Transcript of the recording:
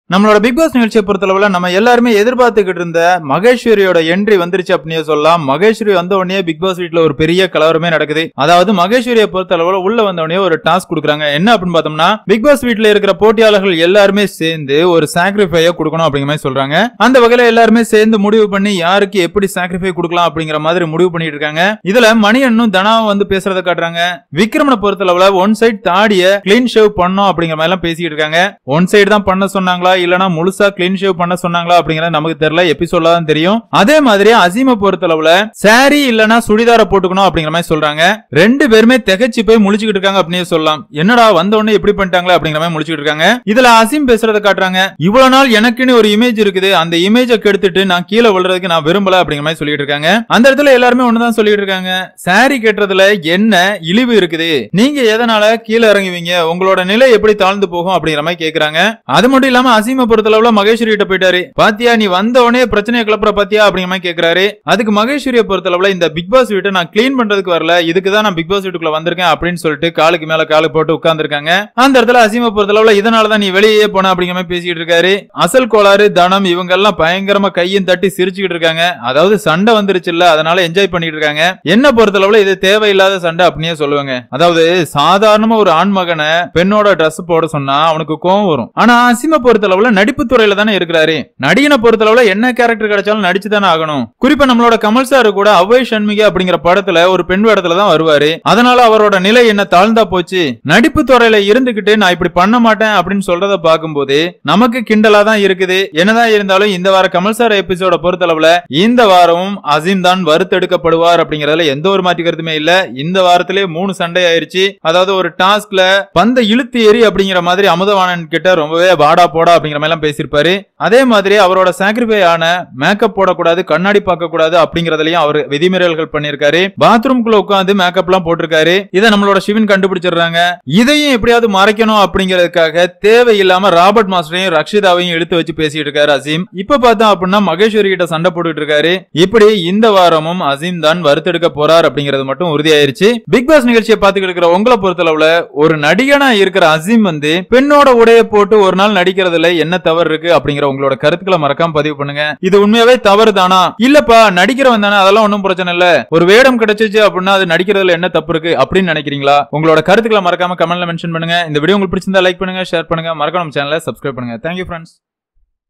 நம்மளோட big pass நிகழ்ச்சியை பொறுத்தளவுல நம்ம எல்லாருமே எதிர்பார்த்துக்கிட்டு இருந்த மகேஸ்வரியோட என்ட்ரி வந்துருச்சு அப்படின்னு சொல்லலாம். மகேஸ்வரி வந்த உடனே பிக் பாஸ் வீட்ல ஒரு பெரிய கலவரமே நடக்குது. அதாவது மகேஸ்வரியை பொறுத்தளவுல உள்ள வந்த உடனே ஒரு டாஸ்க் கொடுக்குறாங்க. என்ன அப்படின்னு பார்த்தோம்னா, பிக் பாஸ் வீட்ல இருக்கிற போட்டியாளர்கள் எல்லாருமே சேர்ந்து ஒரு சாக்ரிஃபையை கொடுக்கணும் அப்படிங்கிற மாதிரி சொல்றாங்க. அந்த வகையில எல்லாருமே சேர்ந்து முடிவு பண்ணி யாருக்கு எப்படி சாக்ரிஃபை கொடுக்கலாம் அப்படிங்கிற மாதிரி முடிவு பண்ணிட்டு இருக்காங்க. இதுல மணியனும் தனாவும் வந்து பேசுறத காட்டுறாங்க. விக்ரமனை பொறுத்தளவுல ஒன் சைடு தாடிய கிளீன் ஷேவ் பண்ணோம் அப்படிங்கிற மாதிரி எல்லாம் பேசிட்டு இருக்காங்க. ஒன் சைடு தான் பண்ண சொன்னாங்களா இல்லனா முழுசா கிளீன் ஷேவ் பண்ண சொன்னாங்களா அப்படிங்கறது நமக்கு தெரியல. எபிசோட்ல தான் தெரியும். அதே மாதிரி அசீம பொறுத்தளவுல சாரி இல்லனா சுடிதார போட்டுக்கணும் அப்படிங்கிற மாதிரி சொல்றாங்க. ரெண்டு பேருமே திகைச்சு போய் முழிச்சிட்டு இருக்காங்க அப்படின்னு சொல்லலாம். என்னடா வந்த உடனே இப்படி பண்ணிட்டாங்களா அப்படிங்கிற மாதிரி முழிச்சிட்டு இருக்காங்க. இதுல அசீம் பேசுறத காட்டுறாங்க. இவ்வளவு நாள் எனக்குன்னு ஒரு இமேஜ் இருக்குது, அந்த இமேஜை கெடுத்துட்டு நான் கீழே விழுறதுக்கு நான் விரும்பல அப்படிங்கிற மாதிரி சொல்லிட்டு இருக்காங்க. அந்த இடத்துல எல்லாருமே ஒண்ணுதான் சொல்லிட்டு இருக்காங்க. சாரி கட்டுறதுல என்ன இழிவு இருக்குது, நீங்க எதனால கீழே இறங்குவீங்க, உங்களோட நிலை எப்படி தாழ்ந்து போகும் அப்படிங்கிற மாதிரி கேக்குறாங்க. அது மட்டும் இல்லாம அசீம பொறுத்தளவுல மகேஸ்வரி கிட்ட போயிட்டாரு. பாத்தியா நீ வந்த உடனே பிரச்சனையை கிளப்புற பாத்தியா அப்படிங்கிற மாதிரி கேக்குறாரு. அதுக்கு மகேஸ்வரியை பொறுத்தளவுல இந்த பிக் பாஸ் வீட்டை நான் கிளீன் பண்றதுக்கு வரல, இதுக்குதான் நான் பிக் பாஸ் வீட்டுக்குள்ள வந்திருக்கேன் அப்படின்னு சொல்லிட்டு காலுக்கு மேல காலு போட்டு உட்கார்ந்து இருக்காங்க. அந்த இடத்துல அசீம பொறுத்தளவுல இதனாலதான் நீ வெளியே போன அப்படிங்கிற மாதிரி பேசிட்டு இருக்காரு. அசல் கோளாறு தனம் இவங்க எல்லாம் பயங்கரமா கையும் தட்டி சிரிச்சுக்கிட்டு இருக்காங்க. அதாவது சண்டை வந்துருச்சு இல்ல, அதனால என்ஜாய் பண்ணிட்டு இருக்காங்க. என்ன பொறுத்தளவுல இது தேவையில்லாத சண்டை அப்படின்னே சொல்லுவாங்க. அதாவது சாதாரணமா ஒரு ஆண் மகனை பெண்ணோட டிரெஸ் போட சொன்னா அவனுக்கு கோவம் வரும். ஆனா அசீம பொறுத்தளவுல நடிப்பு துறையில தானே இருக்கிறாரு. நடிகனை பொறுத்தளவுல என்ன கேரக்டர் கிடைச்சாலும் நடிச்சு தானே ஆகணும். குறிப்பா நம்மளோட கமல் சார் கூட அவ்வை சண்முகி அப்படிங்கிற படத்துல ஒரு பெண் வேடத்துல தான் வருவாரு. அதனால அவரோட நிலை என்ன தாழ்ந்தா போச்சு. நடிப்பு துறையில இருந்துகிட்டு நான் இப்படி பண்ண மாட்டேன் அப்படின்னு சொல்றத பார்க்கும்போது நமக்கு கிண்டலா தான் இருக்குது. என்னதான் இருந்தாலும் இந்த வார கமல் சார் எபிசோட பொறுத்தளவுல இந்த வாரமும் அசீம் தான் வறுத்தெடுக்கப்படுவார் அப்படிங்கறதுல எந்த ஒரு மாற்று கருத்துமே இல்ல. இந்த வாரத்திலே 3 சண்டை ஆயிருச்சு. அதாவது ஒரு டாஸ்க்ல பந்த இழுத்து ஏறி அப்படிங்கிற மாதிரி அமுதவாணன் கிட்ட ரொம்பவே வாடா போடா அப்படிங்கிற மாதிரி எல்லாம் பேசியிருப்பாரு. அதே மாதிரி அவரோட சாக்ரிஃபை ஆன மேக்கப் போடக்கூடாது, கண்ணாடி பார்க்க கூடாது அப்படிங்கறதுலயும் அவர் விதிமீறல்கள் பண்ணிருக்காரு. பாத்ரூம்குள்ள உட்காந்து மேக்கப் எல்லாம் போட்டிருக்காரு. இதை நம்மளோட சிவன் கண்டுபிடிச்சிடுறாங்க. இதையும் எப்படியாவது மறைக்கணும் அப்படிங்கறதுக்காக தேவையில்லாம ராபர்ட் மாஸ்டரையும் ரக்ஷிதாவையும் எடுத்து வச்சு பேசிட்டு இருக்காரு அசீம். இப்ப பார்த்தா அப்படின்னா மகேஸ்வரி கிட்ட சண்டை போட்டுட்டு இருக்காரு. இப்படி இந்த வாரமும் அசீம் தான் வறுத்தெடுக்க போறார் அப்படிங்கிறது மட்டும் உறுதியாயிருச்சு. பிக் பாஸ் நிகழ்ச்சியை பார்த்துக்கிட்டு இருக்கிற உங்களை பொறுத்தளவுல ஒரு நடிகனா இருக்கிற அசீம் வந்து பெண்ணோட உடைய போட்டு ஒரு நாள் நடிக்கிறதுல என்ன தவறு இருக்கு அப்படிங்கிற உங்களோட கருத்துக்களை மறக்காம பதிவு பண்ணுங்க. இது உண்மையாவே தவறு தானா, இல்லப்பா நடிக்கிறவன் தானே அதெல்லாம் ஒன்னும் பிரச்சனை இல்ல, ஒரு வேடம் கிடைச்சிச்சு அப்படின்னா அது நடிக்கிறதுல என்ன தப்பு இருக்கு அப்படின்னு நினைக்கிறீங்களா? உங்களோட கருத்துக்களை மறக்காம கமெண்ட்ல மென்ஷன் பண்ணுங்க. இந்த வீடியோ உங்களுக்கு பிடிச்சிருந்தா லைக் பண்ணுங்க, ஷேர் பண்ணுங்க, மறக்காம சேனலை சப்ஸ்கிரைப் பண்ணுங்க. Thank you friends.